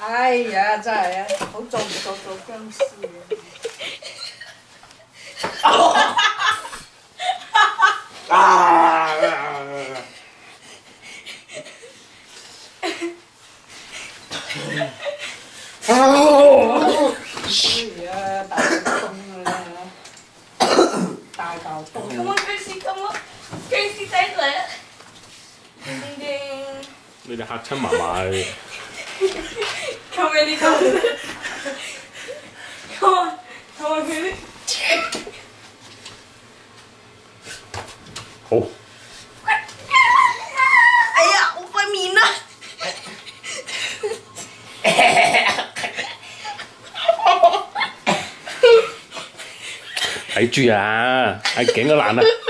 哎呀，真係啊，好做唔做僵屍啊！哎呀，大風啊！大嚿風。 Come on，僵屍 ，come on，僵屍仔嚟啊！叮叮。 你哋嚇親嫲嫲。 Come on，你 come on，come on，come on，佢。 好。 哎呀，我塊面啊！ 睇住啊！眼鏡都爛啦〜